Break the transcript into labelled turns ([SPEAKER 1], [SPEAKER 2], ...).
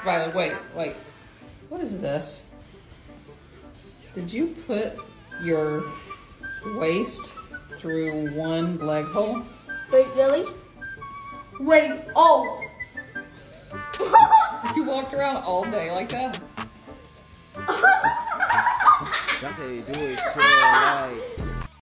[SPEAKER 1] Riley, wait. What is this? Did you put your waist through one leg hole?
[SPEAKER 2] Wait, really?
[SPEAKER 3] Wait, oh!
[SPEAKER 1] You walked around all day like that?
[SPEAKER 4] That's how you do it, shit, right?